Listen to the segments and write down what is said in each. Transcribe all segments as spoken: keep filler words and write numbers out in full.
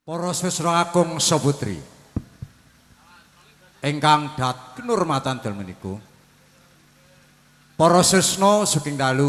Para siswa agung saputri ingkang dat kinurmatan dalem menika. Para sisna sugeng dalu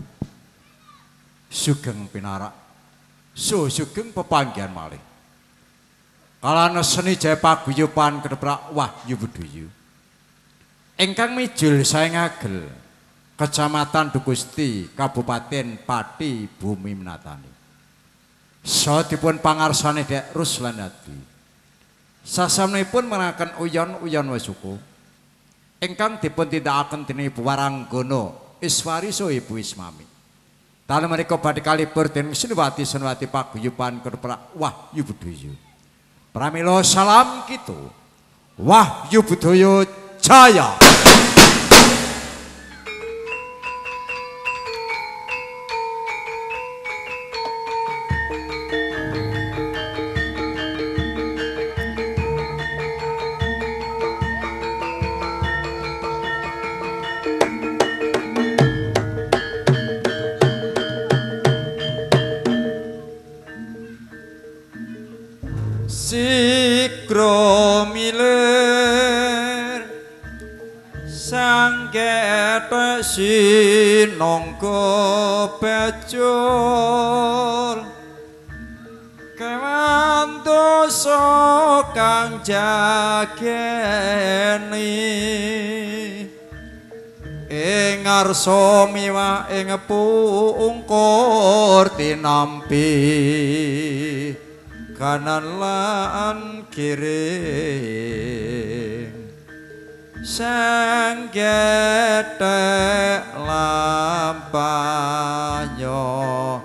sugeng pinarak so sugeng pepanggihan malih. Kalana seni jaya paguyuban Kedheprak Wahyu Budaya ingkang mijul sae ngagel Kecamatan Dukusti, Kabupaten Pati, Bumi Menatani. So dipun pangarsane Dek Ruslanadi. Sasampunipun menaken uyon-uyon wasuku ingkang dipun tindakaken dening Ibu Waranggana Iswariso Ibu Ismami. Dalem menika badhe kalibur dening Sinwati Sinwati paguyuban Kedheprak Wahyu Budaya. Pramila salam kitu. Wahyu Budaya Jaya. Sikro milir sangket sinangka becul kewan dosa kang jageni ing ngarsa miwah ing pungkur tinampi kanan lan kiri sang getek lampahnya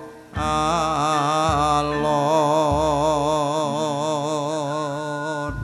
alon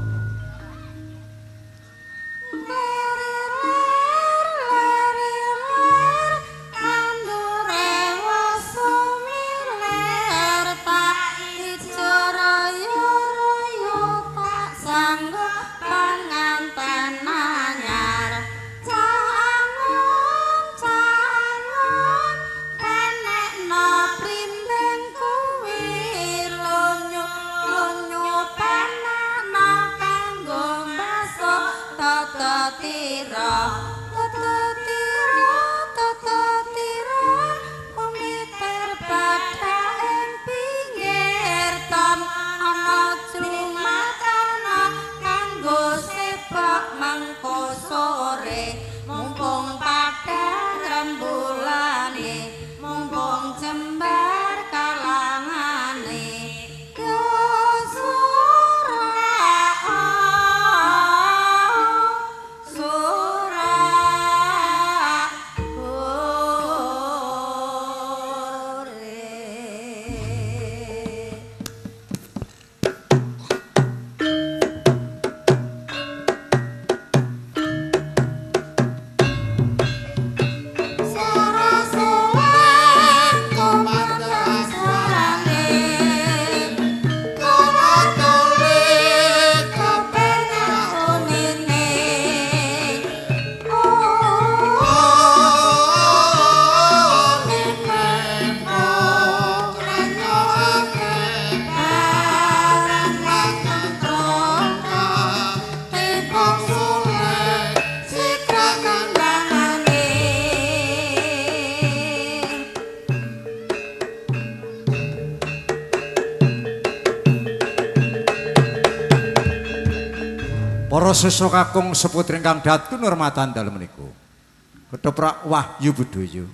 para siswa kakung seputri ingkang dat kinurmatan dalem menika. Kedheprak Wahyu Budaya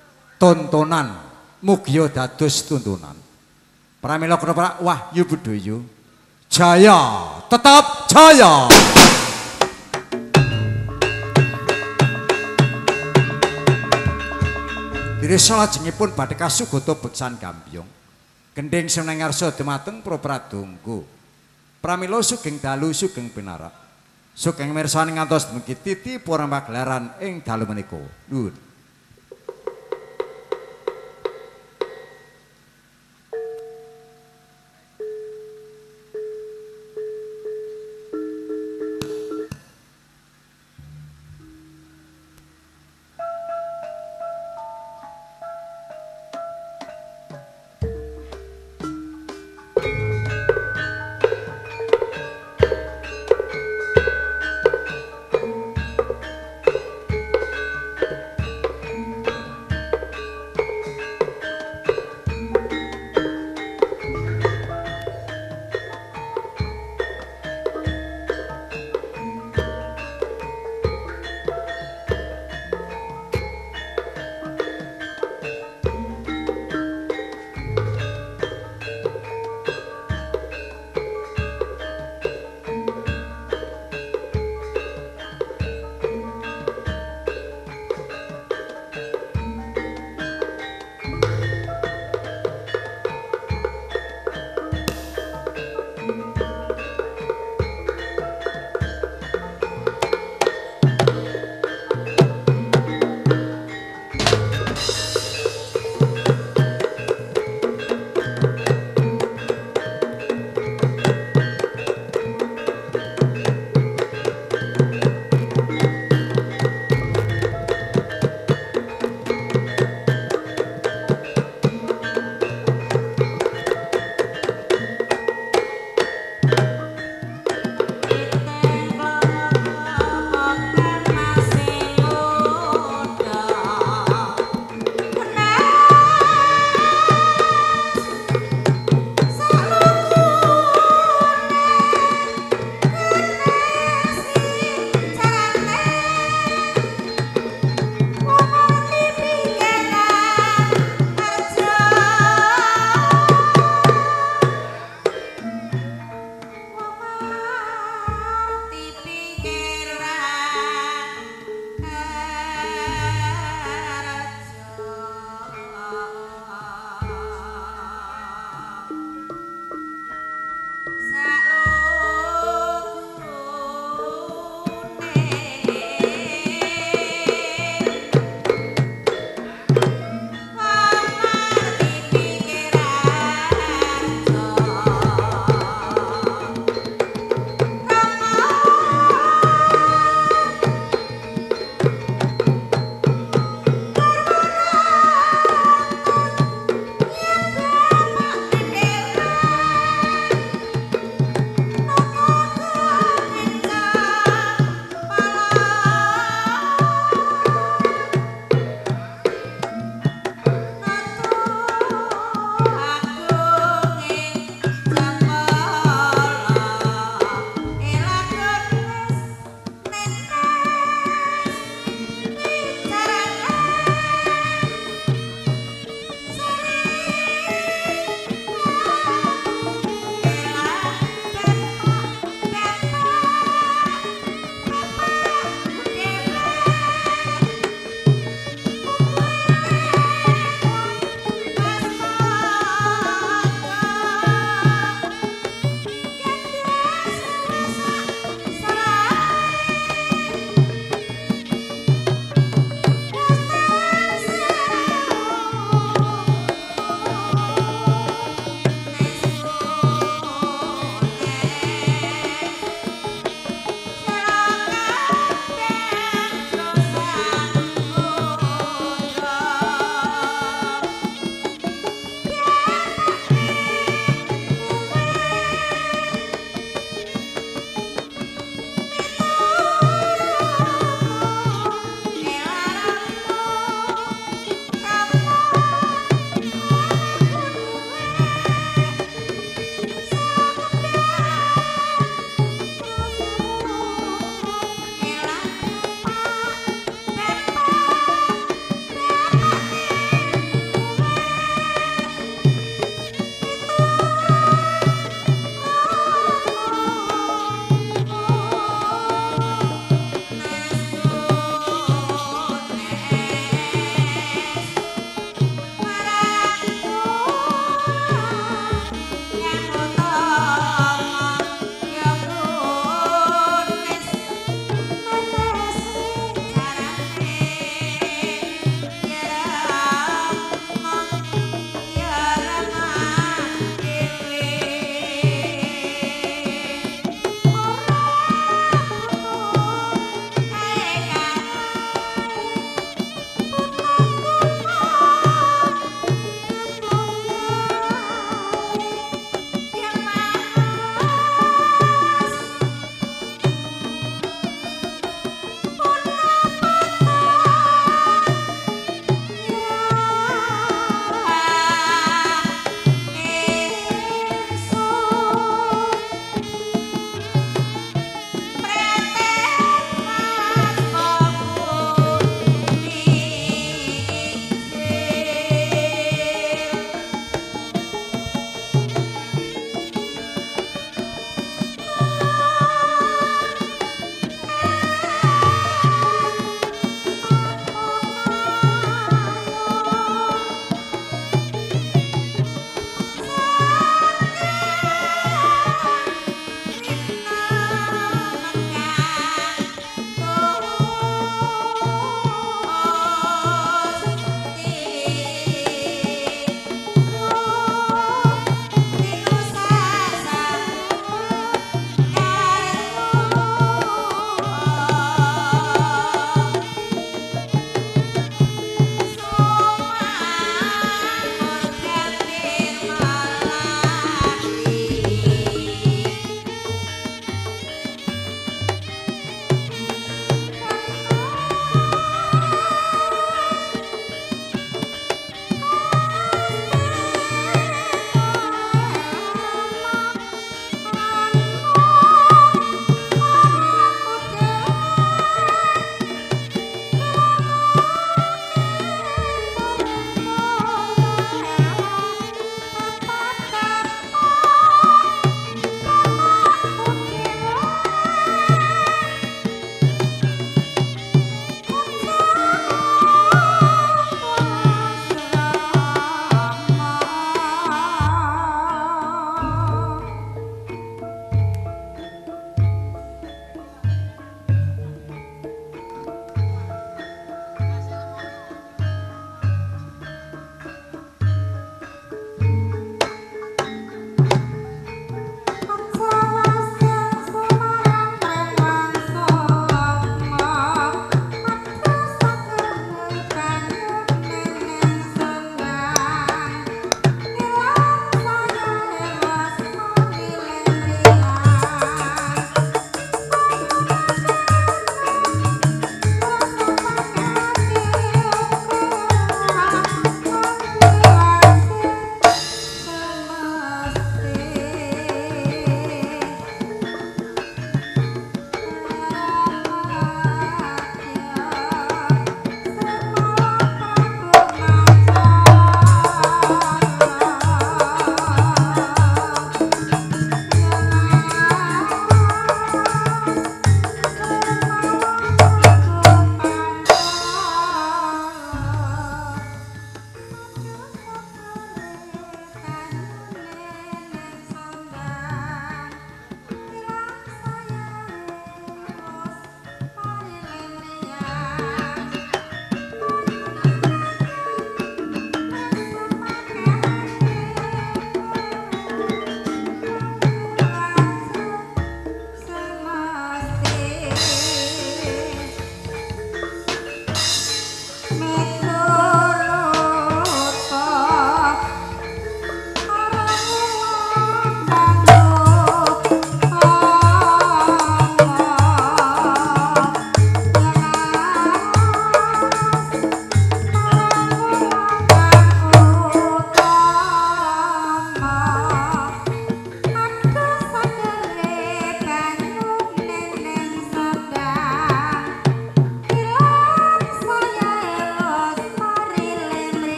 tontonan mugia dados tuntunan. Pramila Kedheprak Wahyu Budaya jaya tetap jaya. Diri salajengipun badhe kasugata beksan Gambyong. Gendhing seneng ngarsa dumateng para pradonga. Pramila sugeng dalu sugeng pinarak. Sugeng mirsani ngantos dumugi titi para pagelaran ing dalu menika. Nuwun.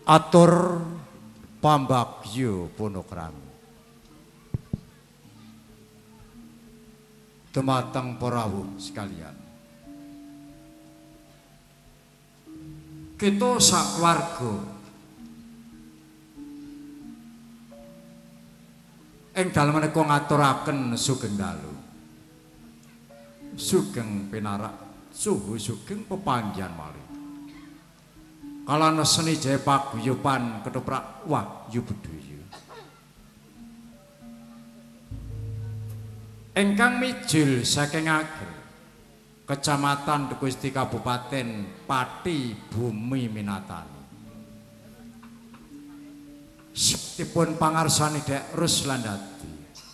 atur pambagyo punokrami dumateng para rawuh sekalian. Kita sakwarga ing dalem menika ngaturaken sugeng dalu sugeng pinarak suhu sugeng pepanggihan malih kalana seni jaya paguyuban ketoprak Wahyu Budaya ingkang mijil saking Agel Kecamatan Gusti Kabupaten Pati Bumi Minatani. Dipun pangarsani Dek Ruslandati.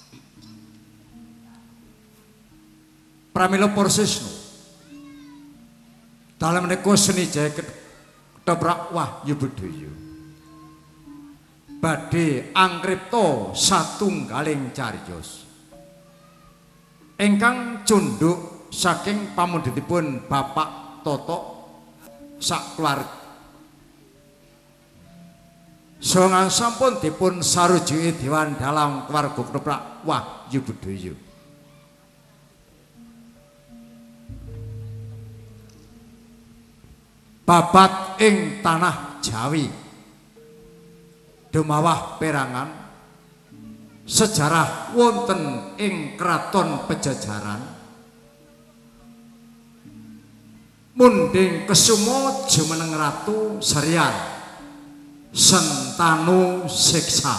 Pramila Porsisno. Dalam menika seni jaya ketoprak Wahyu Budaya. Badhe angkripta satunggaling cariyos. Ingkang cunduk saking pamundhutipun Bapak Toto sak keluarga. Songang sampun dipun sarujuki Dewan Dalam Keluarga Ketoprak Wahyu Budaya. Babat ing tanah Jawi dumawah perangan sejarah wonten ing Kraton Pejajaran munding kesumo jumeneng Ratu Serian Sentanu Siksa.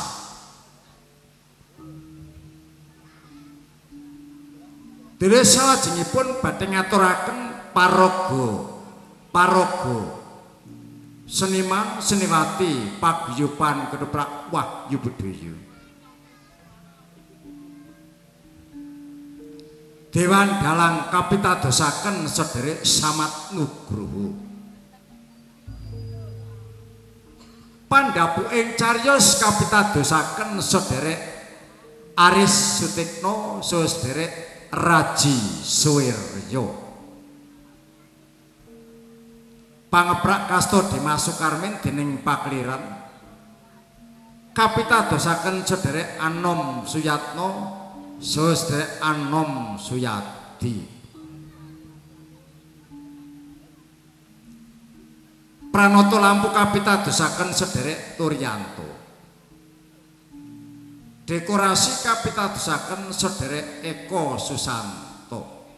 Dene salajengipun badhe ngaturaken paraga paraga seniman seniwati paguyuban ketoprak Wahyu Budaya. Dewan Dalang kapitadosaken sederek Samat Nugroho. Pandhapuking cariyos kapitadosaken sederek Aris Sutikno saha sederek Raji Suwiryo. Pangeprak kasta Dimas Sukarmin dening Pakliran kapitadosaken sederek Anom Suyatno Sostre Anom Suyati. Pranoto lampu kapitadosaken sederek Turyanto. Dekorasi kapitadosaken sederek Eko Susanto.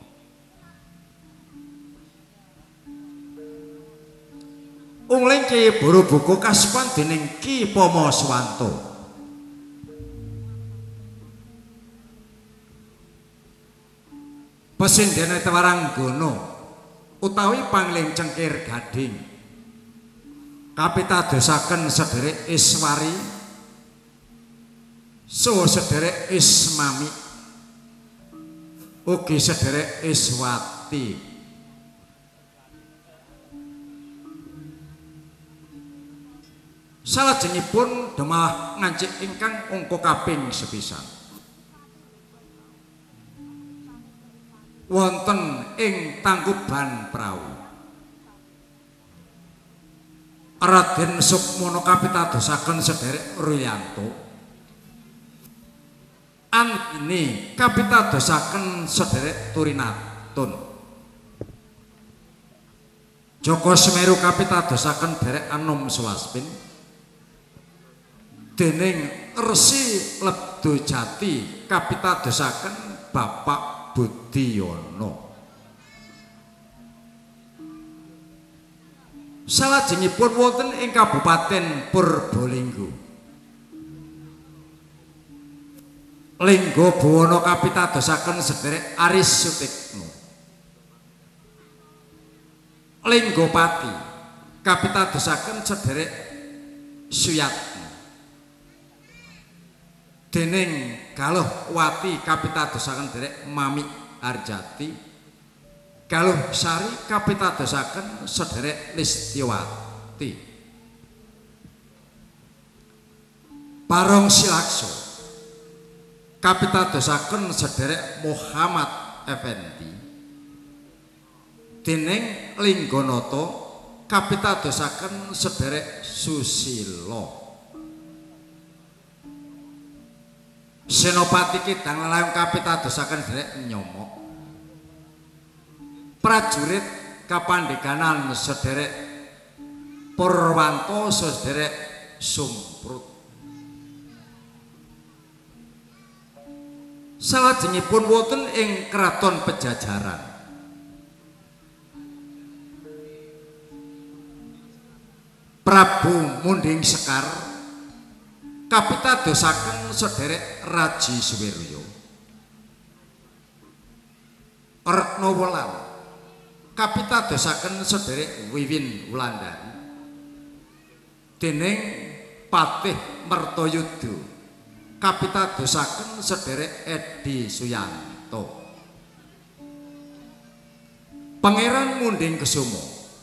Ungling Ki Borobuku kasepan dening Ki Pomo Swanto. Pesindene Tewaranggono utawi Pangling Cengkir Gading kapitadosaken sederek Iswari so sederek Ismami ugi sederek Iswati. Salajengipun demah ngancik ingkang angka kaping sepisan wonten ing Tangkuban Prau. Raden Sukmono kapitadosaken sederek Ruyanto. Anggini kapitadosaken sederek Turinatun. Joko Semeru kapitadosaken derek Anom Swaspin. Dening Resi Lebdojati kapitadosaken Bapak Budiono. Salajengipun wonten ing Kabupaten Purbalingga. Lingga Buwana kapitadosaken sederek Aris Sutikno. Lingga Pati kapitadosaken sederek Suyatno. Dening Galuh Wati kapitadosaken derek Mami Arjati. Galuh Sari kapitadosaken sederek Listiwati. Barong Silakso kapitadosaken sederek Muhammad Effendi. Dening Lingganata kapitadosaken sederek Susilo. Senopati Kidang Layung kapitadosaken derek nyomok. Prajurit kapandheganan sederek Purwanto sederek Sumprut. Salajengipun wonten ing Kraton Pejajaran. Prabu Munding Sekar kapitadosaken sederek Raji Suwiryo. Retna Wulan kapitadosaken sederek Wiwin Wulandari. Dening Patih Mertoyuda kapitadosaken sederek Edi Suyanto. Pangeran Munding Kusumo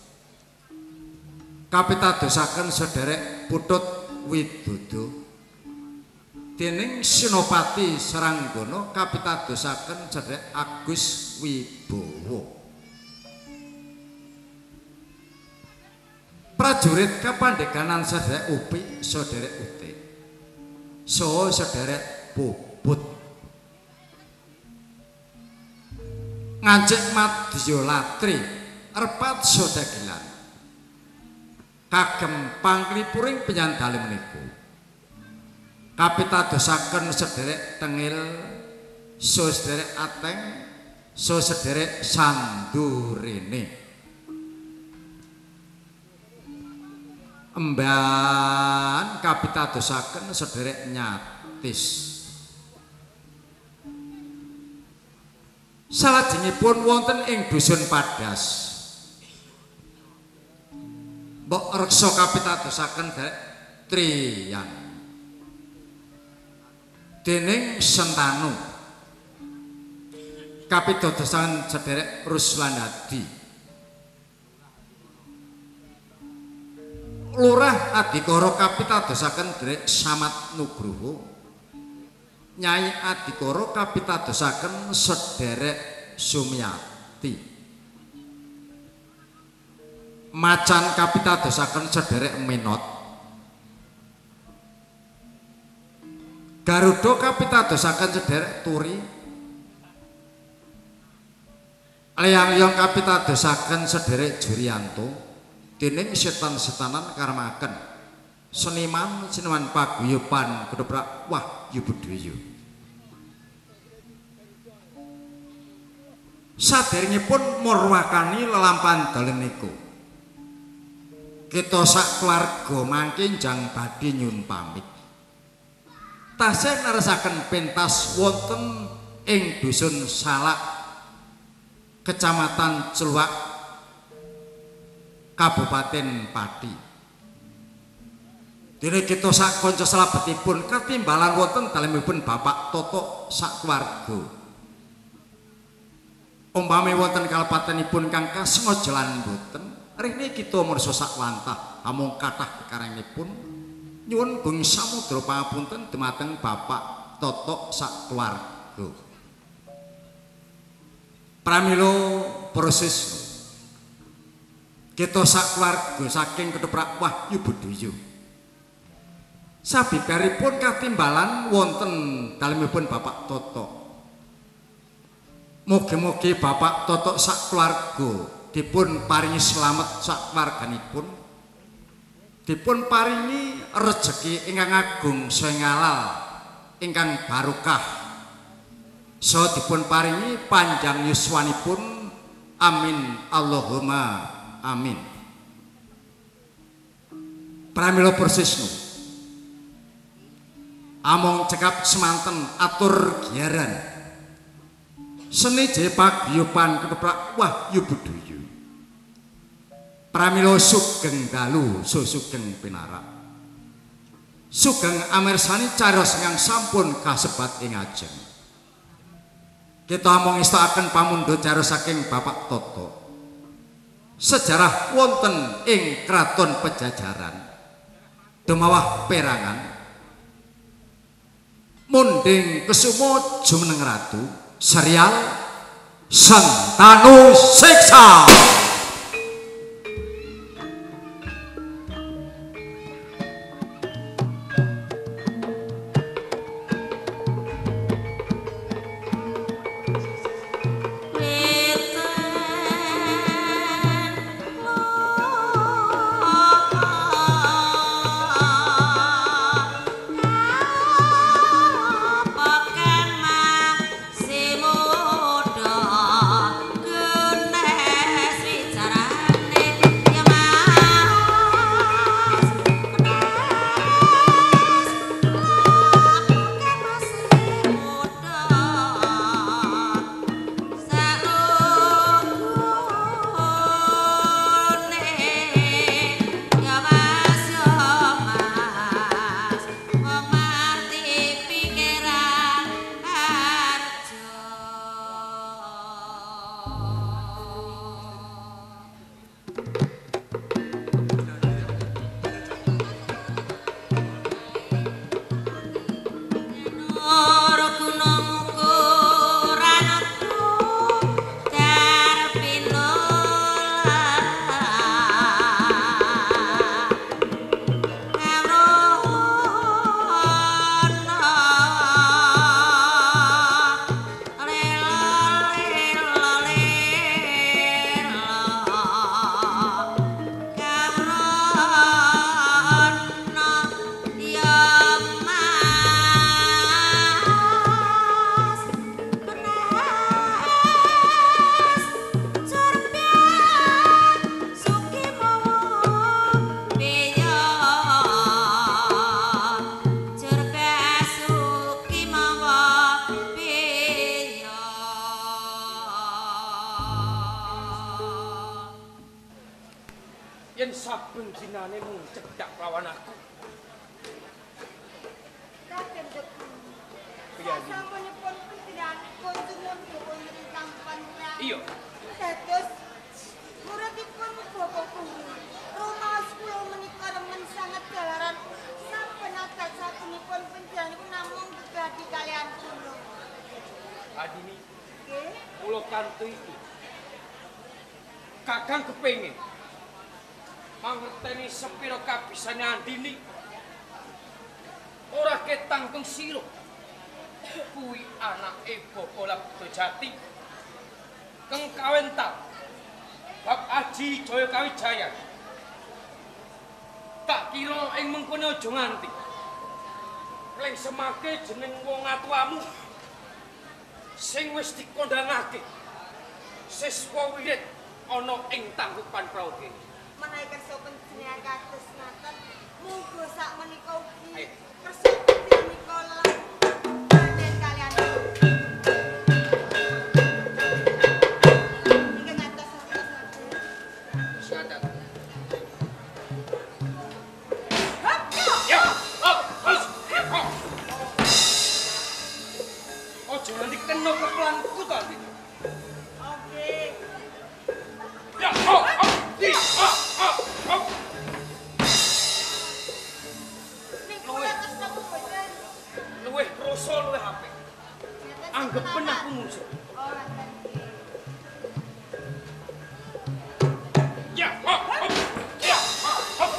kapitadosaken sederek Putut Widodo. Dening Senopati Saranggono kapitadosaken sederek Agus Wibowo. Prajurit kapandheganan sederek Upi sederek Utik. So sederek Puput. Ngancik Madya Latri Erpat Sodagilan. Kagem pangklipuring penyandali menika. Kapitadosaken sederek Tengil, so sederek Ateng, so sederek Sandurene. Emban kapitadosaken sederek Nyatis. Salajengipun wonten ing Dusun Padas. Mbok reksa kapitadosaken derek Triyan. Dening Sentanu kapitadosaken sederek Ruslandadi. Lurah Adikara kapitadosaken derek Samat Nugroho. Nyai Adikara kapitadosaken sederek Sumyati. Macan kapitadosaken sederek Menot. Garuda kapitadosaken sederek Turi. Leang-leong kapitadosaken sederek Jurianto. Dening setan-setanan karmaken seniman seniman paguyuban Kedhoprak Wahyu Budaya. Saderengipun murwakani lelampahan dalu niku, kita sak keluarga mangke njang badhe nyuwun pamit. Tasih neresaken pentas wonten ing Dusun Salak, Kecamatan Celuak, Kabupaten Pati. Dene kita sak kanca salebetipun katimbalan wonten dalemipun Bapak Toto sak keluarga. Umpami wonten kalepatenipun kang kasengaja lan boten, rene kita mursa sak wantah amung kathah kekarengipun nyuwun gung samudra pangapunten dumateng Bapak Toto sak keluarga. Pramila proses kita sak keluarga saking Kedhoprak Wahyu Budaya. Sabibaripun katimbalan wonten dalemipun Bapak Toto. Mugi-mugi Bapak Toto sak keluarga dipun paringi slamet sak keluarganipun. Dipun paringi rejeki ingkang agung saha ngalal ingkang barokah. Saha dipun paringi panjang yuswanipun. Amin Allahumma amin. Pramila persisnu among cekap semanten atur giaran seni jaya paguyuban Kedhoprak Wahyu Budaya. Pramila sugeng dalu susugeng pinarak, sugeng amirsani cariyos ingkang sampun kasebat ing ajeng. Kita among istakaken pamundha cariyos saking Bapak Toto. Sejarah wonten ing Kraton Pejajaran dumawah perangan Munding Kusumo jumeneng ratu serial Sentanu Siksa. jinane mung cedak lawan aku. Raden Deku. Iya. Sasampunipun panjenengan kunjungan dipun ingkang panjang. Iya. Dados muridipun Bapak Guru. Rumaos kula menika remen sanget dalaran sampun adat satunipun panjenengan namung gegadi kalian kula. Adini, Nggih. kula kanthi iki. Kakang kepengin mangerteni sepira kabisane Andini. Ora ketang teng sira. Kuwi anake Bapak Labdojati. Keng kawentar bab Aji Jaya Kawijaya. Tak kira ing mengkono aja nganti. Leng semake jeneng wong atuamu sing wis dikondhangake. Siswa wirid ana ing Tangkuban Praoge. Menawi kersa panjenengan kados ngaten, monggo sak menika ugi Ayo. kersa menika Raden kalian. Ingkang ngatos sampun Sadat. Ya. Oh, wis. Oh, jangan dikena kepelanku to, Andini. Oke. Ya, oh, oh, di, oh, oh, oh. Niku atas nama boten. Luwih kroso luwih apik. Anggep ben aku musuh. Oh, ngaten. Ya, oh, oh. Ya, oh, oh.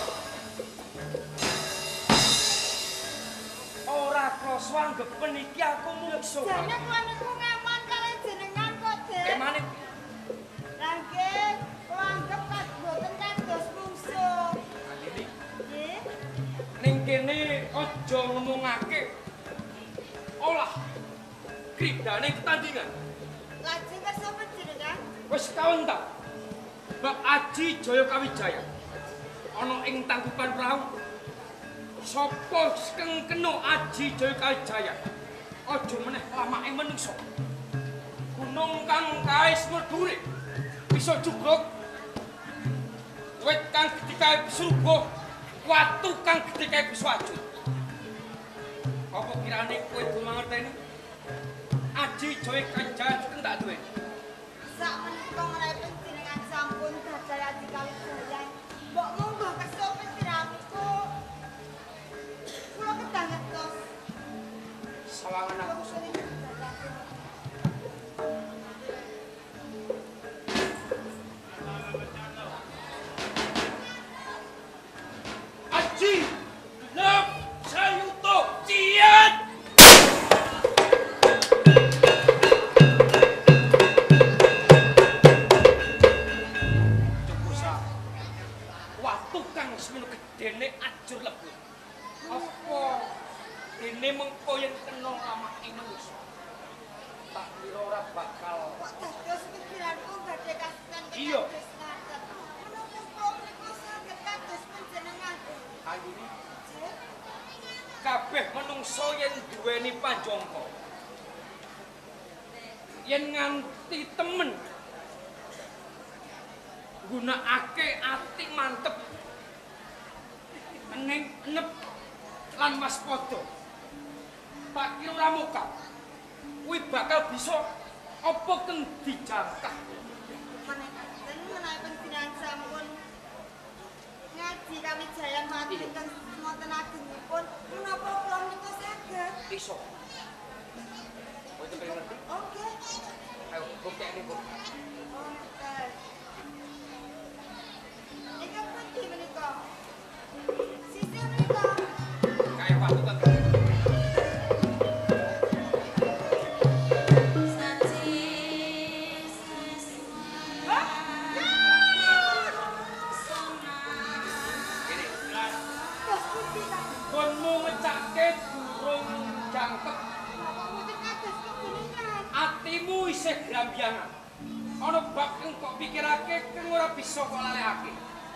Ora kroso anggep ben iki aku musuh. Jane kula niku ngeman kalian jenengan kok, Dik. Emane Lah nggih, kula anggap kas boten kados musuh. Andini Nggih. ning kene aja ngomongake olah kridane ketandingan. Lajeng kersa panjenengan Wis kawentar bab Aji Jaya Kawijaya ana ing Tangkuban Prahu. Sapa keng kena Aji Jaya Kawijaya aja meneh lamake menungso. Gunung kang kaes merduri bisa jugruk, wit kang gedhe kae bisa rubuh, watu kang gedhe kae bisa ajut. Apa kirane kowe kudu mangerteni Aji Jaya Kawijaya iki tak duwe. sak menika menawi panjenengan sampun dadaya dikawijayan. Mbok monggo kersa panjenengan niku kula kedah ngertos. Sawangan aku sing Aji Lep Sayuto Cian. Cukup sa. Watu kang semene gedene ajur lebu. Apa dene mengko yen kena lamake manusa. Tak kira ora bakal. Kok dados pikiranku badhe kasutan Iya. kados ngaten. Menapa kula menika saged kados panjenengan? Andini Nggih. kabeh menungso yen duweni panjangka. Yen nganti temen gunakake ati mantep ning enep lan waspada. Tak kira ora mokal. Kuwi bakal bisa apa kang dijangkah. Menawi menawi panjenengan sampun ngaji kawijayan mati Iya. ingkang wonten agengipun, menapa kula menika saged? Iso. Kowe temen ngerti? Oke. Ayo buktekne, Bu. Oh, ngeten. Ingkang pundi menika? Sisih menika. Kayak watu kan. Hah? Gini, Terus pundi kan? gonmu ngecake durung jangkep. Bapak mboten kados kebuningan. Atimu isih grambiyangan. Ana bab kang kok pikirake kang ora bisa kok lalekake.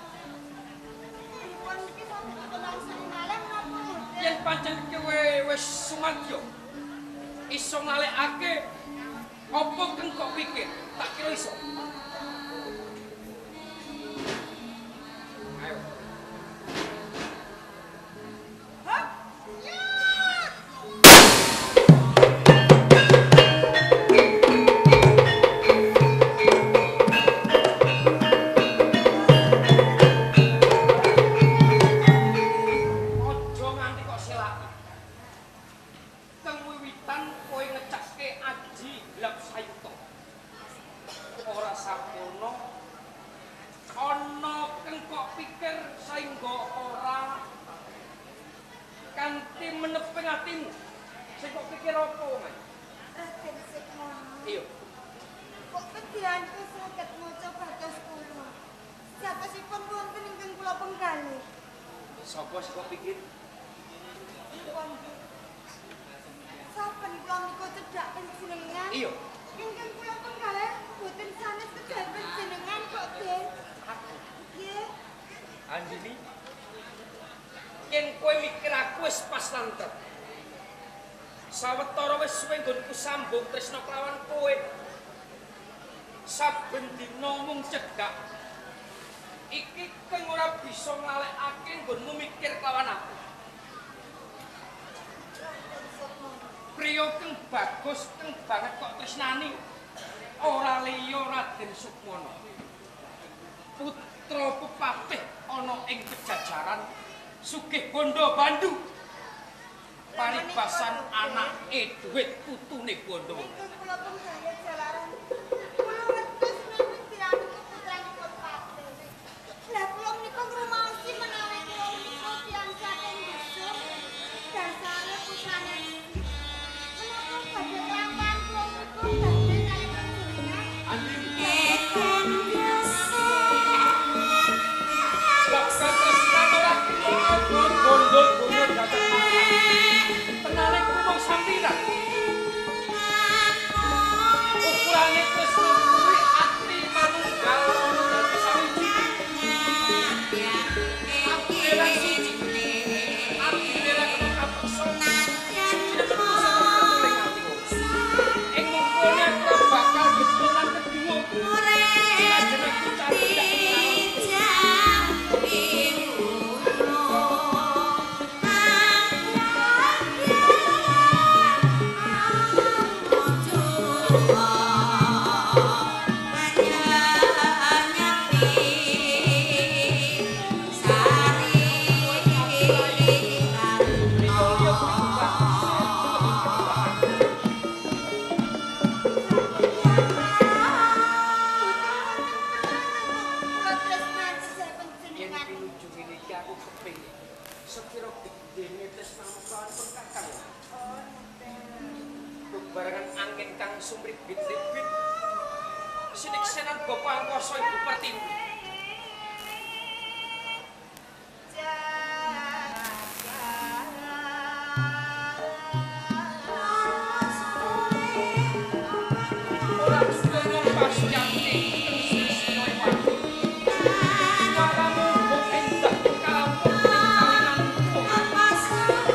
Dipun iki sampun tenang sangalem napa mboten? Yen pancen kowe wis sumadya iso ngalekake apa kang kok pikir, tak kira iso. Ayo. mikir apa wae? Raden Sukmono. Iya. Kok pedihanku saged maca batos kula. Satosipun wonten ingkang kula penggalih. Sapa sing kok pikir? Pun. Saben kula menika cedhak panjenengan. Iya. Ingkang kula penggalih boten sanes cedhak panjenengan kok, Den. Aku. Nggih. Andini. Yen kowe mikir aku wis pas lantet. Sawetara wis suwe nggonku sambung tresna kelawan kowe. Saben dina mung cedhak. Iki kowe ora bisa nglalekake nggonmu mikir kelawan aku. Priya kang bagus kang banget kok tresnani. Ora liya Raden Sukmono. Putra pepatih ana ing Pejajaran, sugih bondo bandu. Paribasan anake dhuwit putune bondo. Ingkang kula penggalih jalaran. Kula ngertos menawi pedihanku putranipun patih. Lah kula menika ngrumaosi menawi kula menika tiyang saking desa. Dasare putrane. Menapa badhe kelampahan kula menika badhe kaliyan panjenengan? Bakal tresnan ora kira bondo-bondo datang. Tenane kumong sampiran. Ukurane tresna kuwi ati manunggal dadi sawiji. Aku ora suci. Aku ora kena kapeksa. Suci bisa tertuling atiku. Ing mungkone aku bakal getulan kedua. Lajeng aku cari dak Kula tresnan sesah yen panjenengan. pinuju ngene iki aku kepengin sekira gedene tresnamu kawan pengkakang. Oh, nenten. Bebarengan angin kang sumrit bit-bit. Sidik senan Bapa Angkasa Ibu Pertiwi. Ora bisa ngompas janji sesino iwati. Suaramu kok endah kalampung ning kalinganku.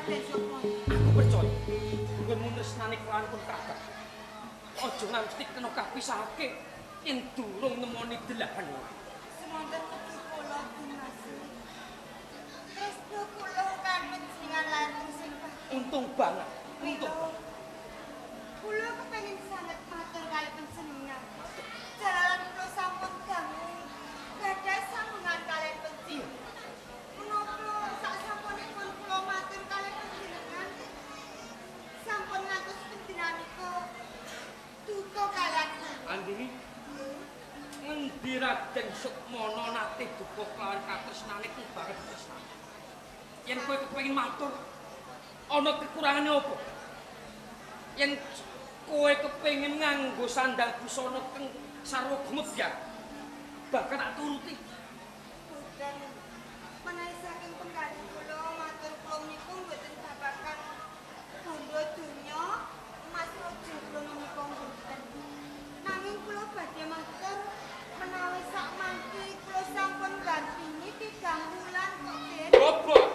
Raden Sukmana. Aku percaya nggonmu tresnane kelawan pun kabar. Aja nganti kena kapisahake yen durung nemoni delahan. Semonten ugi kula Dimas. Restu kula kan panjenengan lan sing Untung banget. Untung. Kula kepengin sanget matur kali panjenengan. Jalaran kula sampun dangu gadah sambungan kalian panjenengan. Menapa sak sampunipun kula matur kali panjenengan sampun ngantos panjenenganipun duka kalian. Andini. Ngendi Raden Sukmana nate duka kelawan katresnane ku banget tresnane. Yen kowe kepengin matur ana kekurangane apa? Yen kowe kepengin nganggo sandang busana keng sarwa gumedya, bakal tak turuti. Boten menawi saking penggalih kula matur kula menika mboten babagan bondo donya Mas Raja kula menika mboten. Nanging kula badhe matur menawi sak mangke kula sampun gantini tigang wulan kok Den. Bobok.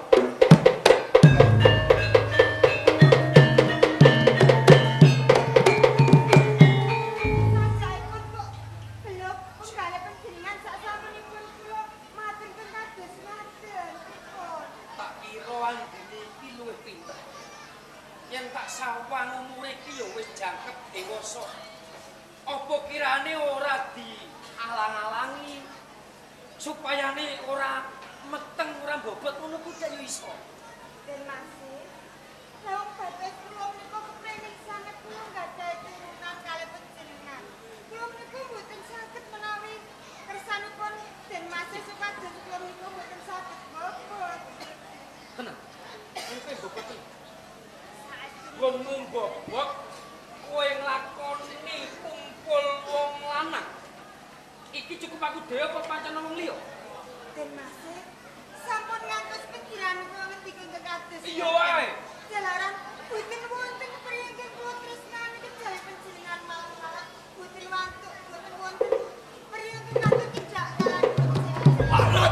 Sajaipun kok belum penggalih panjenengan sak sampunipun kula matur teng kados ngaten. Pripun? Tak kira Andini iki luwih pinter. Yen tak sawang umure iki ya wis jangkep dewasa. Apa kirane ora dialang-alangi supayane ora meteng ora bobot ngono ku ya iso. Den Masih, lawang batas kula menika kepengin sanget kula gadhahi turunan kalih panjenengan. Kula menika mboten saged menawi kersanipun Den Masih supados kula menika mboten saged bobot. Tenang. Engko bobot iki. Wong bobot kowe nglakoni kumpul wong lanang. Iki cukup aku dhewe apa pancen wong liya? Den Masih, sampun ngantos pikiran kula ngendika kados. Iya wae. Jalaran boten wonten kepriye kula tresnani kejawi panjenengan malah boten wantuk boten wonten priye katut tidak kalan panjenengan.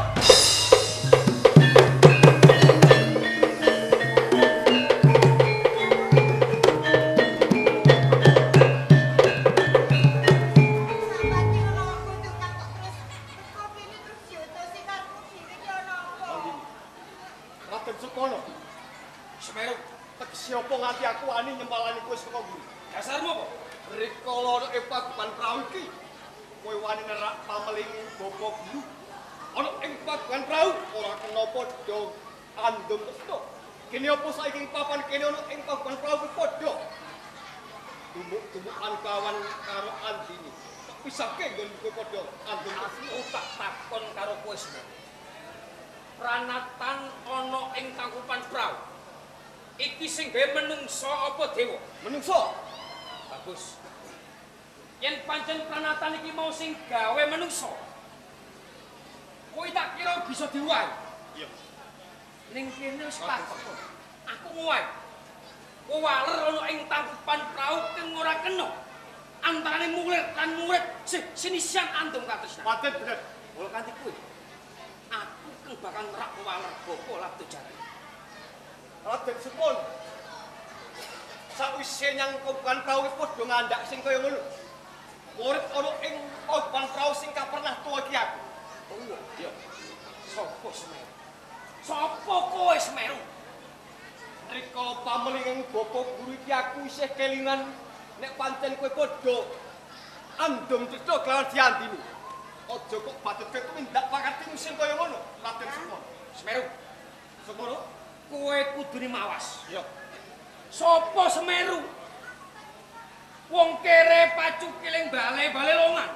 Sampai ono aku tukang kok terus teko kene terus diotosi karo dhewe ki ono apa? Raden Sukmana. Semeru, Tegese apa nganti aku wani nyempalani kowe saka mburi? dasarmu apa? Rikala ana ing paguban prau iki, kowe wani nerak pamelingi bapa guru. Ana ing paguban prau ora kena padha andum tresna. Kene apa saiki ing papan kene ana ing paguban prau kuwi padha. Tumbuk-tumbukan kawan karo Andini. Tak pisahke nggon kowe padha andum Aku tak takon karo kowe semua. Pranatan ana ing Tangkupan Prau. Iki sing gawe menungso apa dewa? menungso. Bagus. Yen pancen pranatan iki mau sing gawe menungso. Kowe tak kira bisa diwai. Iya. Ning kene wis takon. Aku nguwai. Waler ana ing Tangkupan Prau keng ora kena. Antarane murid lan murid sing sinisian andum katresnan. Paten bener. Mula kanthi kowe. Aku keng bakal nerak waler bapa Labdo Jaya. Raden Sukmana. Sakwise nyang paguban prau iki padha ngandak sing kaya ngono. Murid ana ing paguban prau sing kapernah tuwa iki aku. Oh iya, iya. Sopo Semeru? Sopo kowe Semeru? Rikala pamelinging bapa guru iki aku isih kelingan nek pancen kowe padha andum tresna kelawan Diandini. Aja kok batut kowe tumindak pakatimu sing kaya ngono, Raden Sukmana. Semeru, Sukmana? kowe kudu mawas. Iya. Sopo Semeru? Wong kere pacukiling bale-bale longan.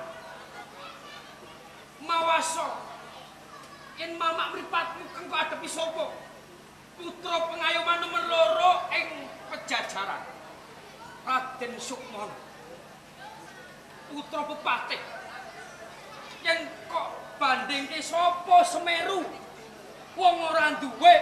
Mawaso. Yen mamak mripatmu kengko adepi sapa? Putra pengayoman nomor loro ing Pejajaran. Raden Sukmana. Putra Pepatih. Yen kok bandingke sapa Semeru? Wong ora duwe.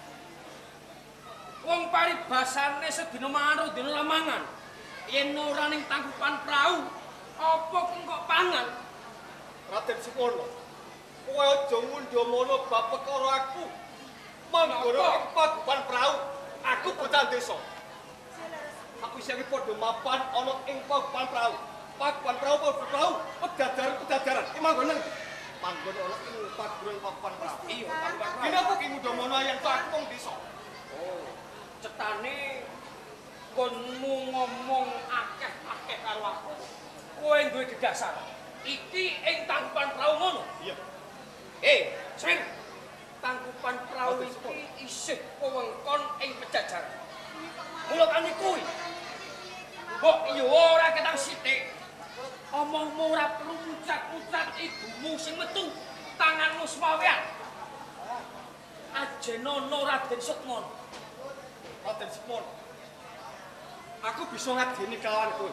Wong paribasane sedina mangan dina lamangan. Yen ora ning Tangkupan Prau, apa kok pangan? Raden Sukmana. Kowe aja ngundha mono bab perkara aku. Manggono ing paguban prau, pecahan desa. Aku isih padha mapan ana ing papan prau. Papan prau prau pedadaran pedadaran. Iki manggon manggon ana ing paguring papan prau. Iya, papan prau. Kene aku ki ngudomono yen pakung desa. Oh, cetane konmu ngomong akeh-akeh karo aku. Kowe duwe gedasar. Iki ing tangkupan prau ngono. Iya. Eh, Smir. Tangkupan prau iki isih wewengkon ing Pejajaran. Mula kami kuwi. Mbok yo ora ketang sithik. Omongmu ora perlu mucat-mucat ibumu sing metu. Tanganmu semawean. Ajenono Raden Sukmono. Raden Sukmono. Aku bisa ngadeni kawan kowe.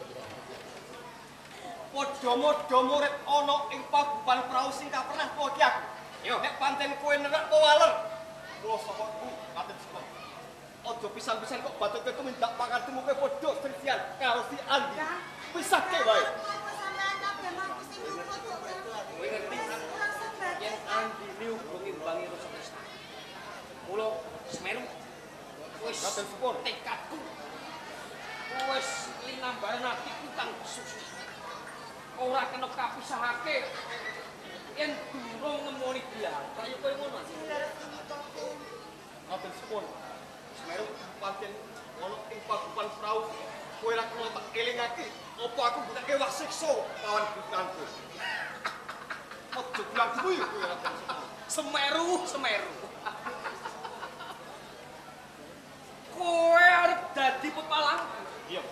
Padha-padha murid ana ing paguban prau sing ka pernah kowe ki aku. Yo, nek panten kowe nerak pewaler. Kula sapa ku Raden Sukmono. Aja pisan-pisan kok batut kowe mindak pangartemu kowe padha serian karo si Andi. Pisahke wae. Kowe ngerti yen Andi niubungi Bangi Rasa Tresna. Mula Semeru wis Raden Sukmono tekadku. Wis linambaran atiku kang susu. Ora kena kapisahake yen durung nemoni dia. Kaya kowe ngono. Raden Sukmono. Semeru panten ana ing paguban prau. Kowe ra kena tak elingake apa aku budake wak siksa kawan bukanku. Ojo bilang guyu kowe Raden Sukmono. Semeru, Semeru. Kowe arep dadi pepalang. Iya.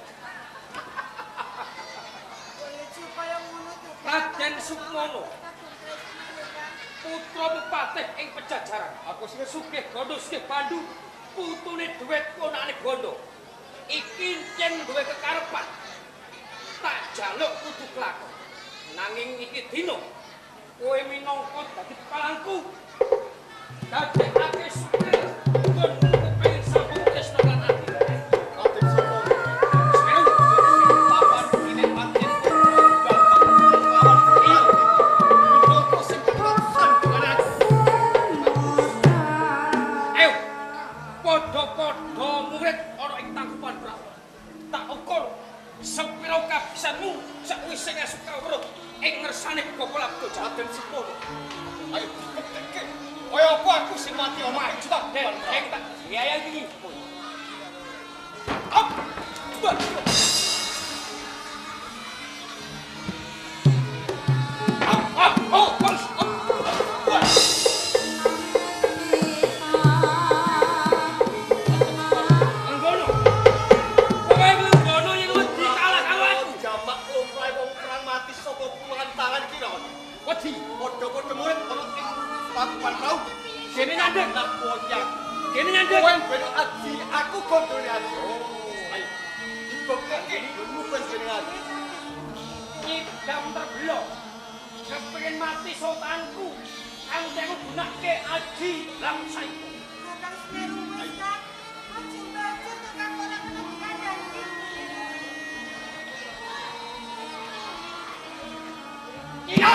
Raden Sukmono. Putra Bupatih ing Pejajaran. Aku sing sugih Gondo sugih Pandu. Putune duwet ponakane Gondo. Iki yen duwe kekarepan. Tak jaluk kudu kelakon. Nanging iki dina kowe minangka dadi kepalangku. Dadekake sugih kon kepengin sambung tresna lan ati. Raden Sukmono. Semeru papan ini pancen Kawan iki minangka sing kerasan dengan aku. ayo padha-padha murid ana ing tangkupan prau. Tak ukur sepiro kabisanmu sakwise ngasuk kawruh ing ngersane Bapak Labdo Raden Sukmono. Ayo diketek. Kaya apa aku sing mati omah juta Den, ing tak biaya iki. Up. Bah. Up, up, oh, bos. Up. Bah. Anggono. Kowe nggono yen wedi kalah karo aku. Jamak lumrahe wong perang mati saka puluhan tangan iki lho. Wedi. Padha-padha murid ana ing paguban prau. Kene nyandek. Nak bocah. Kene nyandek. Kowe ben aji, aku gondone aji. Ayo. Dibekeke ilmu panjenengan. Nyidam terbelah. Kepengin mati sultanku. Kancaku gunake aji lam saiku. Kakang Semeru wis tak. Aji baca tukang ora kena dikandani. Iya.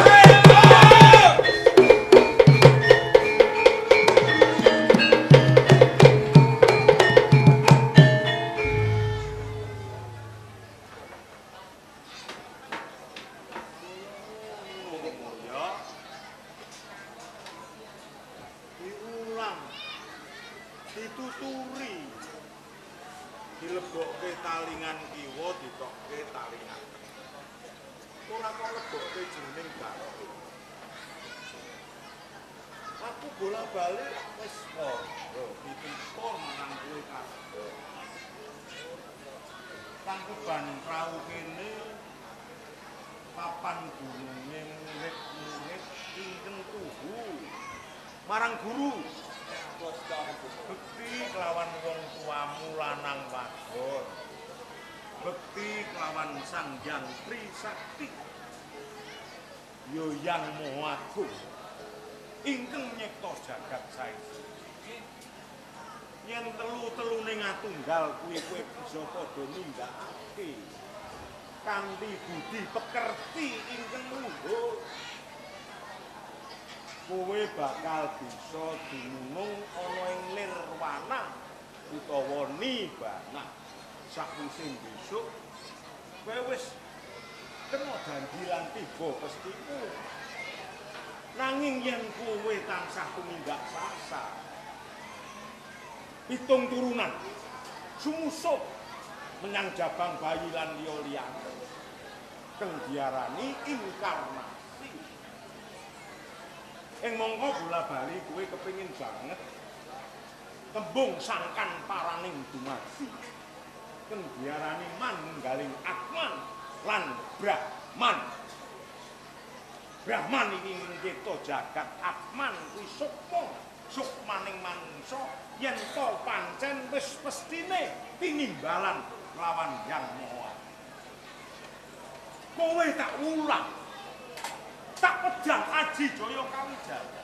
Diulang, dituturi, dilebokke talingan kiwa, ditokke talingan. Ora kok lebokke jeneng batin. Aku bola-balik wis padha ditutur marang kowe kabeh. Tangkuban prau kene papan gununge murid-murid ingkang tuhu marang guru. Bekti kelawan wong tuamu lanang wadon. Bekti kelawan Sang Hyang Trisakti. Yo Yang Maha Agung ingkang nyipta jagat saiki. Yen telu-telune ngatunggal kuwi kowe bisa padha nindakake kanthi budi pekerti ingkang luhur. Kowe bakal bisa dumunung ana ing Nirwana utawa nibanah sakwise besok kowe wis kena janji lan tiba pestiku. Nanging yen kowe tansah tumindak sasa pitung turunan sumusup menyang jabang bayi lan liya-liyane kang diarani inkarnasi. Ing mongko bola bali kowe kepengin banget tembung sangkan paraning dumadi kang diarani manunggaling Atman lan Brahman. Brahman iki ngcipta jagat, Atman kuwi sukma, sukmaning manungsa yen to pancen wis mestine tinimbalan lawan Yang Maha. Kowe tak ulang, tak pedang Aji Jaya Kawijaya.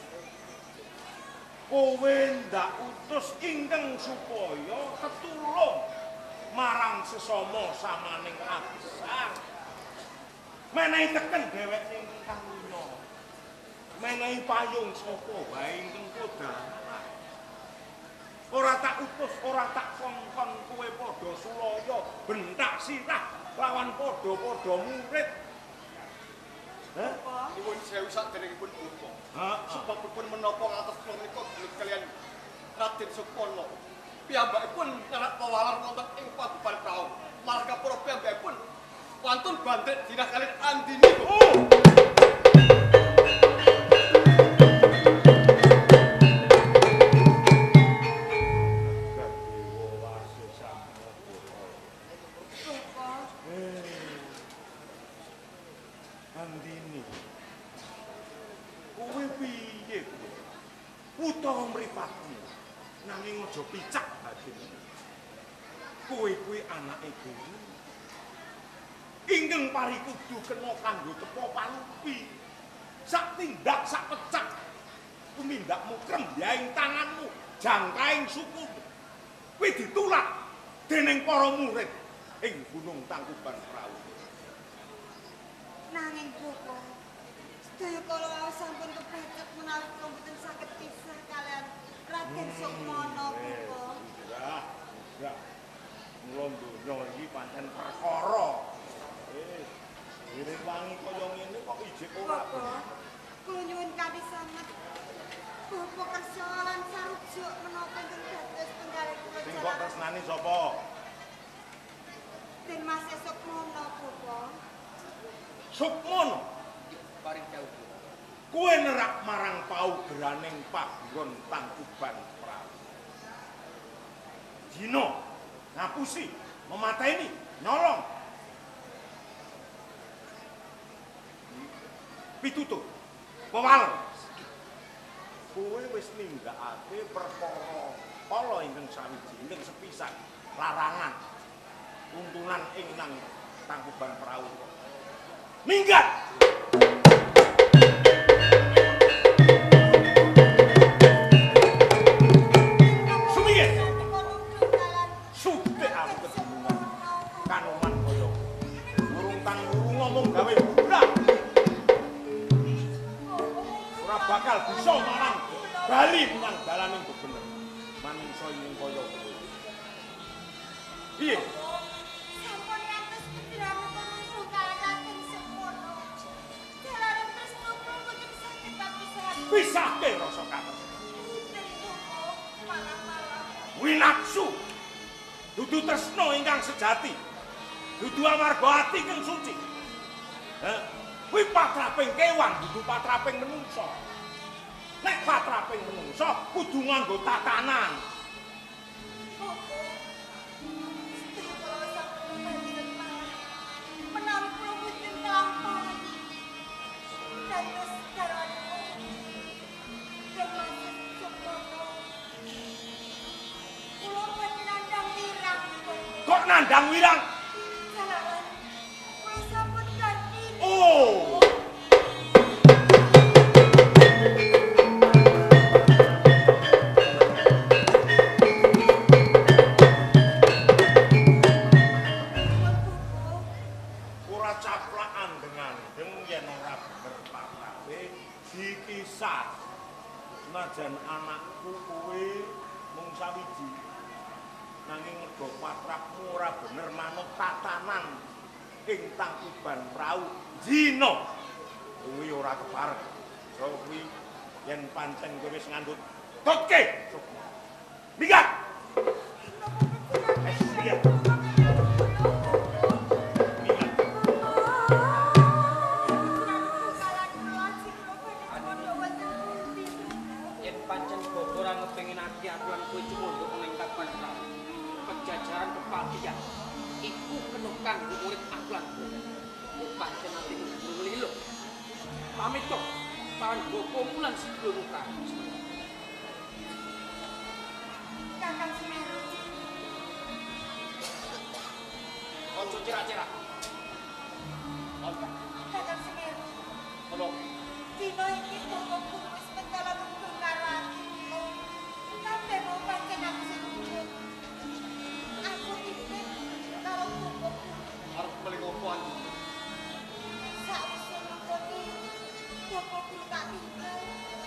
Kowe ndak utus ingkang supaya ketulung marang sesama samaning abisar. Menehi teken dheweke ingkang lunya. Menehi payung sapa wae ingkang kodalan. Ora tak utus, ora tak kongkon kowe padha sulaya bentak sirah lawan padha-padha murid. Hah? Nyuwun sewu saderengipun Bapak. Heeh. Sebabipun menapa ngatos menika kaliyan Raden Sukmana. Piyambakipun nyerat pawalar wonten ing Padukan Prahu. Marga para piyambakipun wantun bandhet dinah kaliyan Andini. Oh. Andini. Kowe piye kowe? Utawa mripatmu nanging aja picak batine. Kowe kuwi anake guru. Ingkang parikudu kena kanggo tepa palupi. Sak tindak sak pecak tumindakmu krembyaing tanganmu, jangkaing sukumu. Kuwi ditulak dening para murid ing Gunung Tangkuban Prahu. Nanging Bapa, sedaya kala wau sampun kepecet menawi kula mboten saged pisah kalian Raden Sukmana, Bapa. Ya, ya. Mula donya iki pancen perkara. Eh, wiring wangi kaya ngene kok ijik ora. Bapa, kula nyuwun kanthi sanget. Bapa kersa lan sarujuk menapa ingkang dados penggalih kula Sing kok jalan. tresnani sapa? Den Mas Sukmana, Bapa. Sukmana. Paring dawuh. Kowe nerak marang paugeraning Paguron Tangkuban Prahu. Dina ngapusi, memateni, nyolong. Pitutur, pewal. Kowe wis nindakake perkara kala ingkang sawijining sepisan larangan tuntunan ing nang Tangkuban Prahu. Minggat. Sumiye. Sumpek aku kedunungan. Kanoman kaya burung tanguru ngomong gawe budak. Ora bakal bisa marang bali menyang dalaning bebener. Manungsa ing kaya kowe. Piye? Sampun ngantos pikiranmu kanggo kalian Sukmana. Jalaran tresna kula mboten saged kapisahan. Pisahke rasa kates. Malah-malah. Winapsu. Dudu tresna ingkang sejati. Dudu amarga ati kang suci. Heh, kuwi patraping kewan, dudu patraping menungsa. Nek patraping menungsa kudu nganggo tatanan. Menawi kula mboten kelampahan. Dados garwanipun. Den Mas Sukmana. Kula mboten nandhang wirang. Kok nandhang wirang? Jalaran kula sampun ganti. Oh. Ora caplakan dengan deng yen ora bener patrape dikisah. Senajan anakku kowe mung sawiji. patrapmu ora bener manut tatanan ing Tangkuban Prau Zina. Kuwi ora kepareng. So kuwi yen pancen kowe wis ngandhut dotke. Minggat. Eh, minggat. Yen pancen Bapa ora ngepengin ati aturan kowe cumunduk ning Tangkuban Prau. Pejajaran kepatihan iku kena kanggo murid aku lan kowe. Yen pancen atimu nglilo. Pamit kok. Pan Bapa mulan sedulur muka. Kakang Semeru. Ojo cerak-cerak. Kakang Semeru. Ono Dino iki bopoku wis mentala mungkung karo aku. Kabeh mau pancen aku sing ngurut. Aku titip karo bopoku. Arep meling opo anjing? Sakwise nukoni bopoku tak tinggal.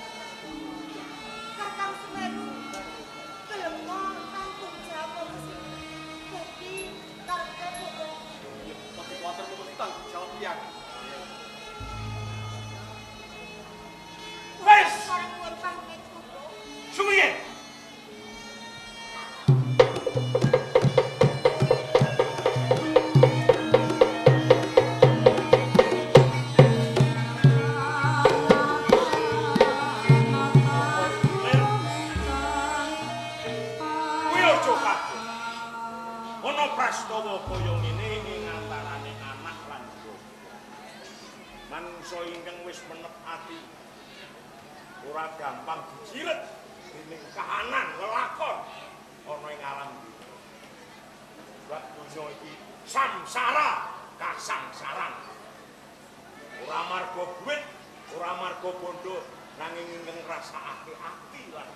Kakang Semeru. Gelem tanggung jawab sing dadi karepe bopoku. Tapi kuwatir mesti tanggung jawab piye? Wes, Sareng nuwun pamit Bopo. sumiyen. Kuwi aja kabeh. Ana prastawa kaya ngene ing antarane anak lan bapa. Manungsa ingkang wis menep ati ora gampang dijiret dening kahanan lelakon ana ing alam iki. Sebab dunya iki samsara kasangsaran. Ora marga duit, ora marga bondo, nanging ingkang ngrasakake ati lan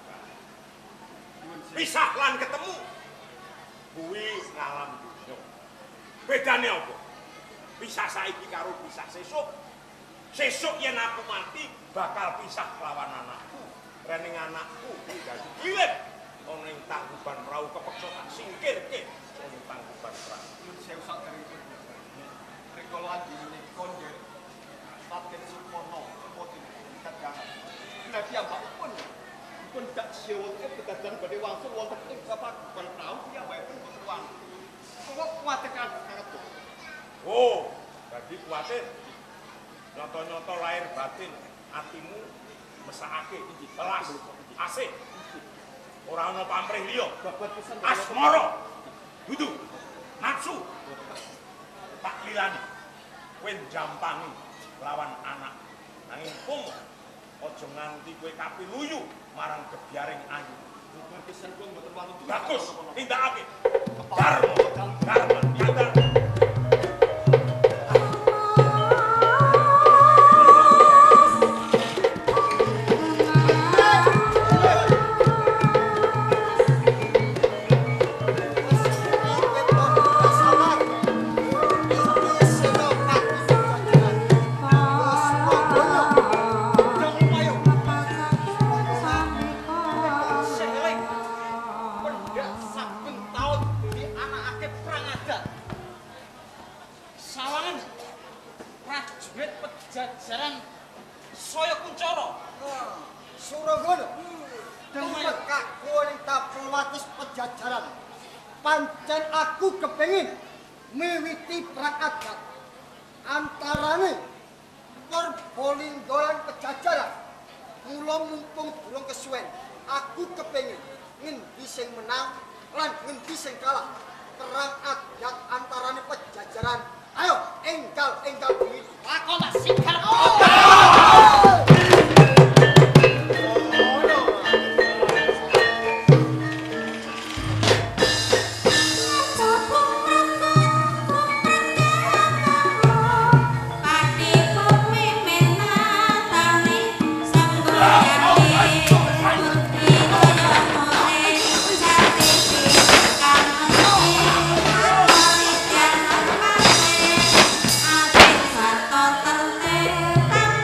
pisah lan ketemu kuwi ngalam dunya. Bedane apa? Pisah saiki karo pisah sesuk. Sesuk yen aku mati bakal pisah kelawan anakku. Rening anakku dadi cilik ana ing Tangkuban Prau kepeksa tak singkirke ing Tangkuban Prau. Nyun sewu sakderengipun. Rikala anjing konjer Raden Supono putih kadangan. Nabi ambakipun pun dak siweke kedadan badhe wangsul wonten ing Tangkuban Prau piyambakipun boten wangsul. Kok kuwatekan sanget. Oh, dadi kuwatir. Nyata-nyata lahir batin atimu mesakake telas asih. Ora ana pamrih liya. Babat pisan Asmara. Dudu. Nafsu. Tak lilani. Kowe jampangi lawan anak. Nanging pung aja nganti kowe kapiluyu marang gebyaring ayu. babat pisan kula mboten wonten. Bagus, tindakake. Dharma, dharma, nyata. Jajaran saya Kuncoro. Suragono. Demek aku ning diplomatis pejajaran. Pancen aku kepengin miwiti perang adat antarane Purbalingga pejajaran. Mula mumpung durung kesuwen, aku kepengin ngendi sing menang lan ngendi sing kalah. Perang adat antarane pejajaran. Ayo, enggal enggal diri. Aku tak sikar. Tante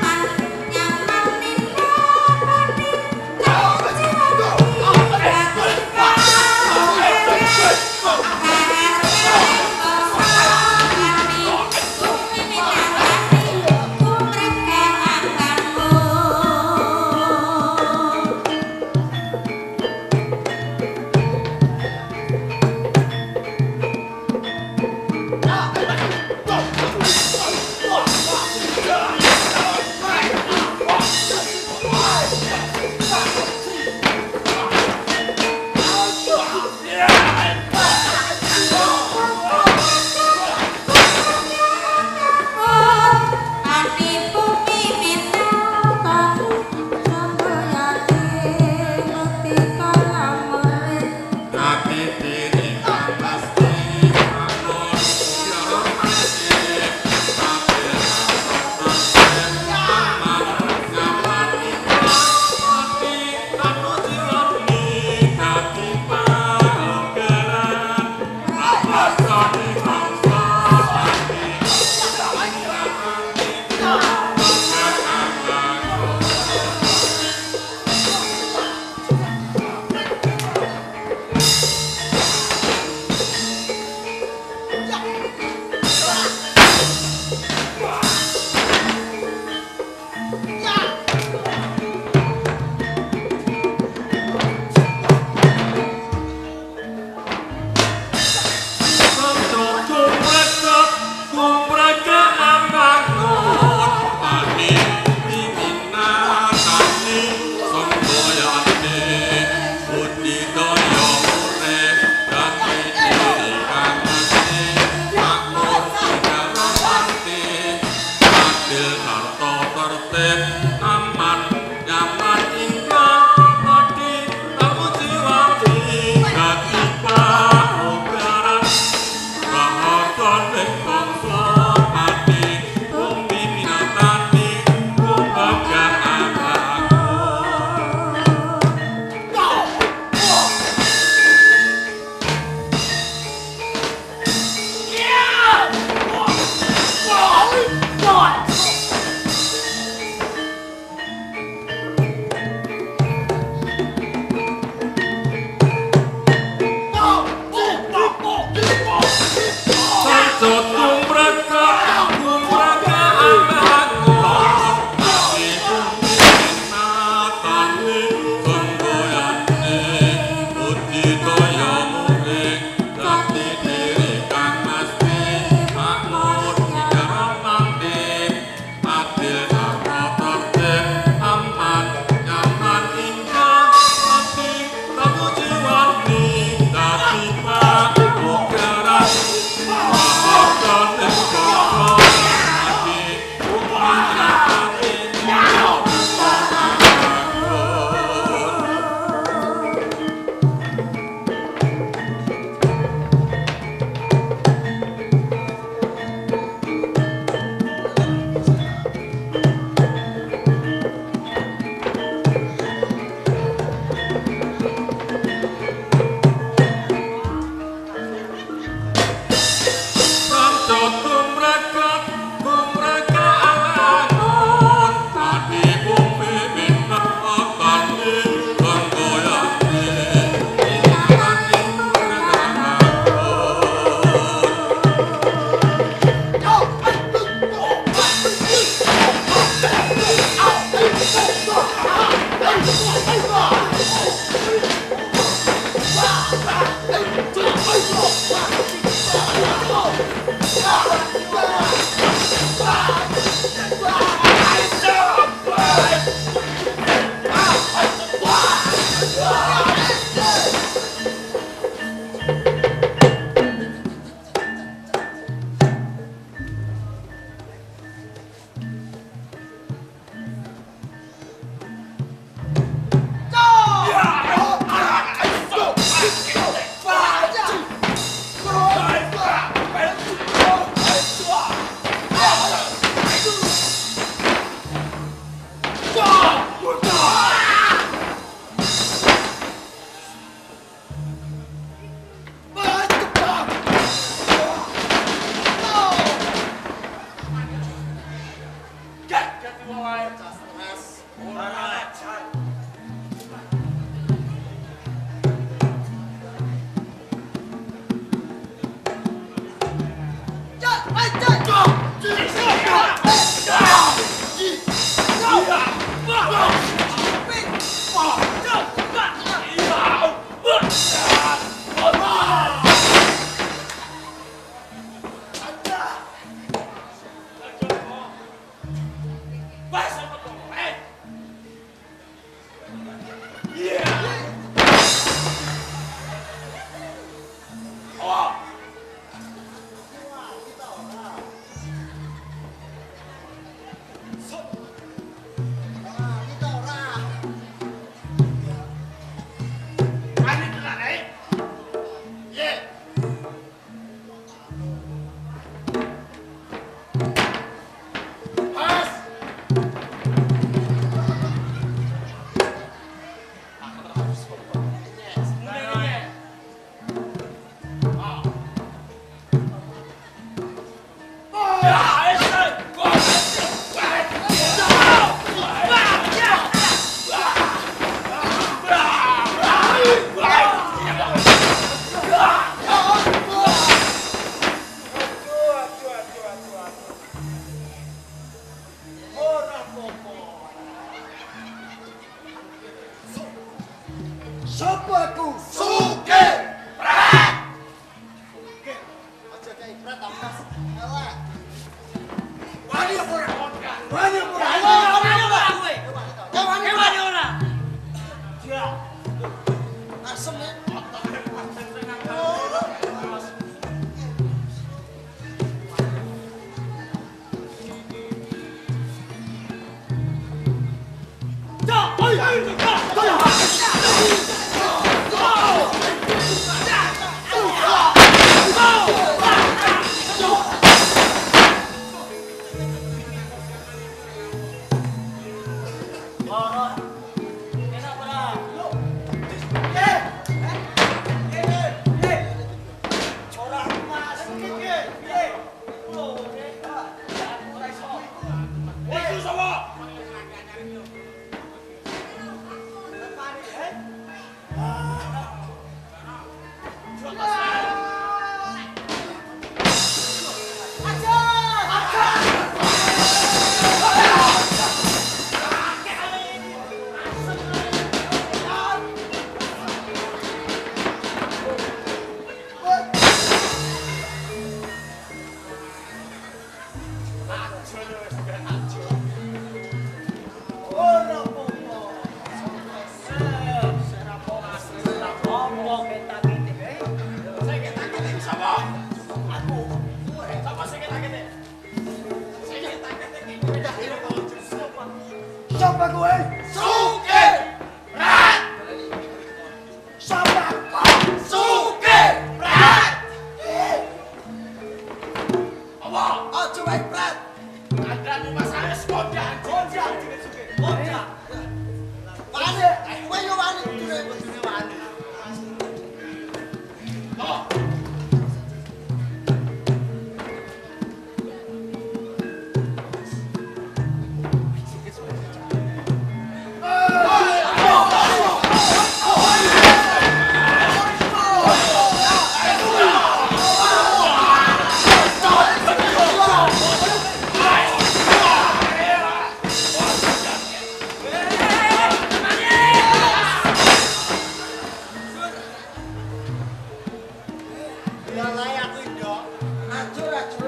Dilalahi aku Indo. Acur acur.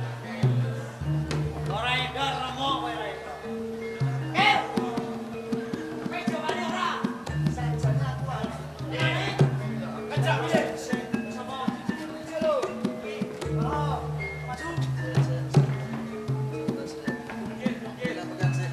Ora Indo remo kowe ora Indo. Eh. Kowe jawabane ora. Sajane aku ae. Eh. Kejak piye? Sama iki lho. Oh, maju. Oke, oke, ora pegang sih.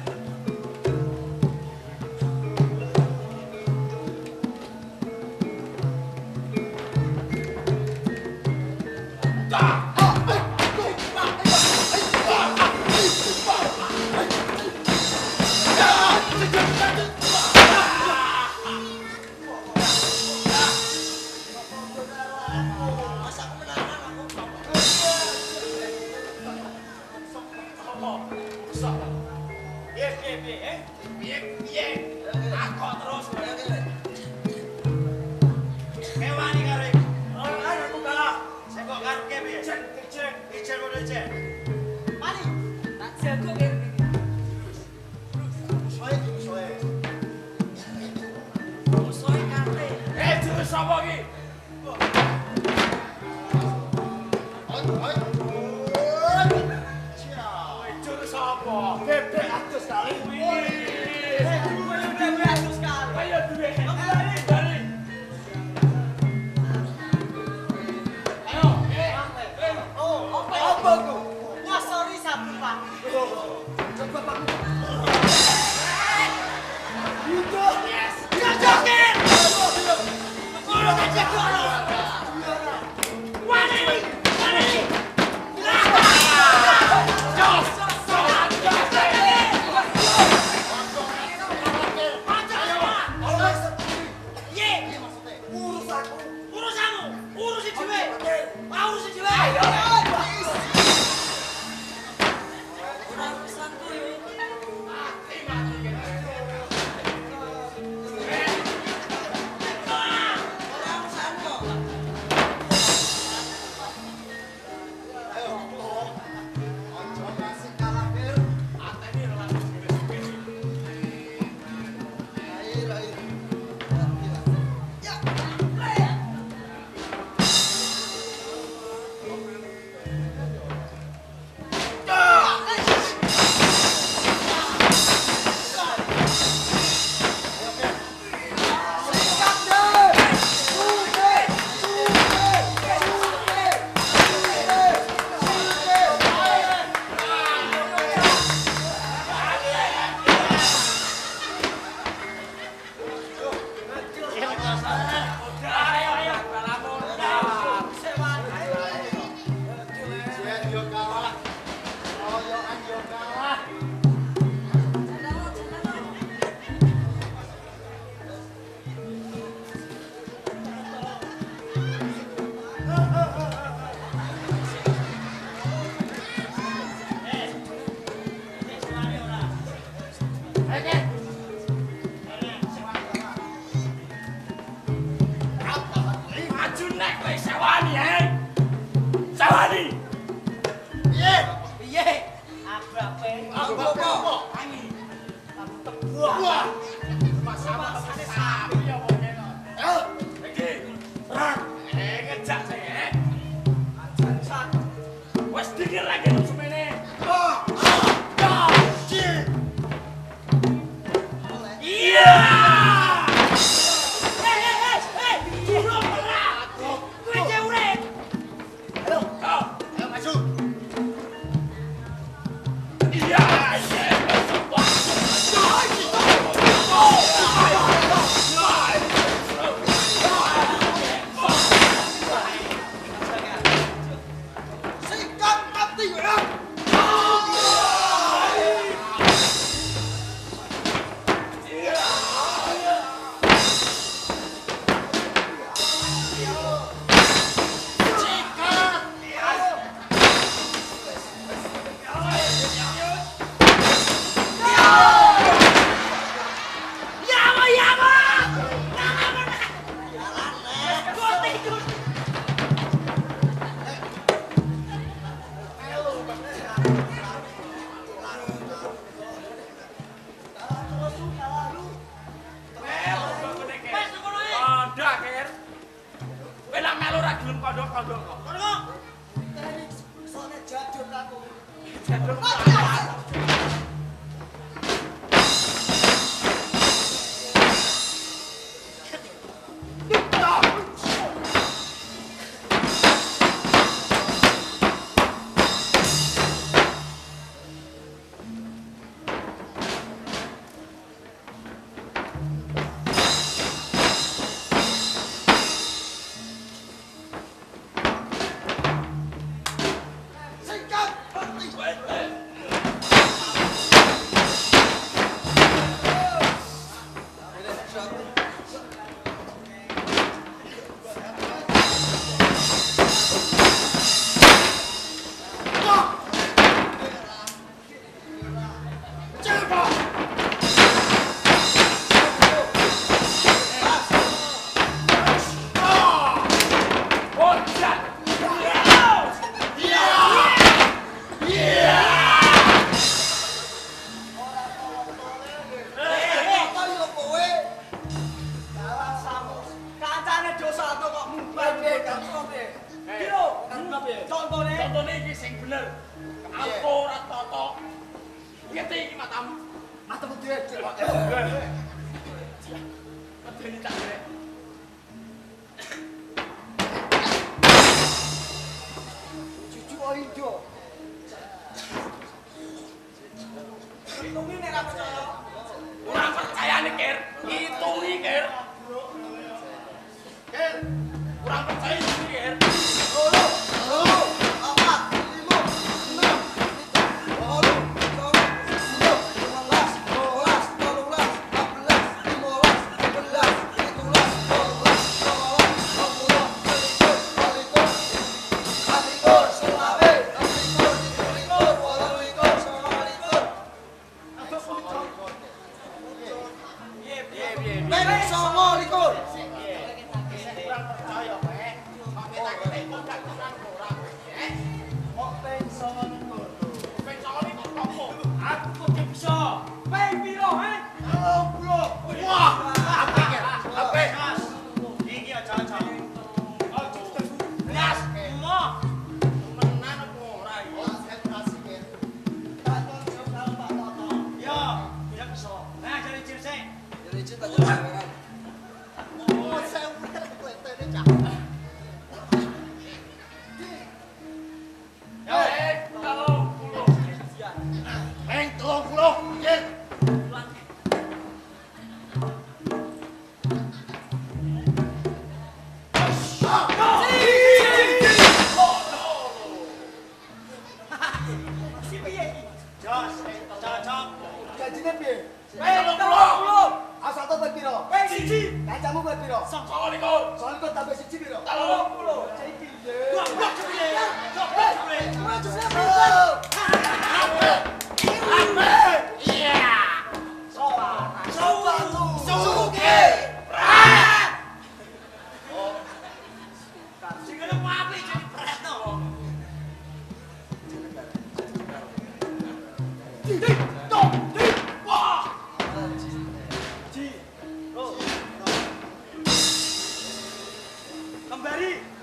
Iya, iya, adem kandok-kandok kok. Kono. Tadi soalnya jadul aku. Jadul. Kurang percaya nih, Ker. Hitungi, Ker. Ker. Kurang percaya hitungi, Ker. Kembali